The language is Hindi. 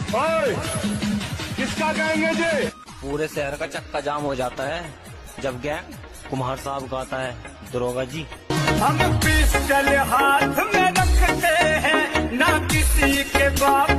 ओए, किसका कहेंगे जी? पूरे शहर का चक्का जाम हो जाता है जब गैंग कुम्हार साहब गाता है दरोगा जी। हम पिस्टल हाथ में रखते हैं ना किसी के बाप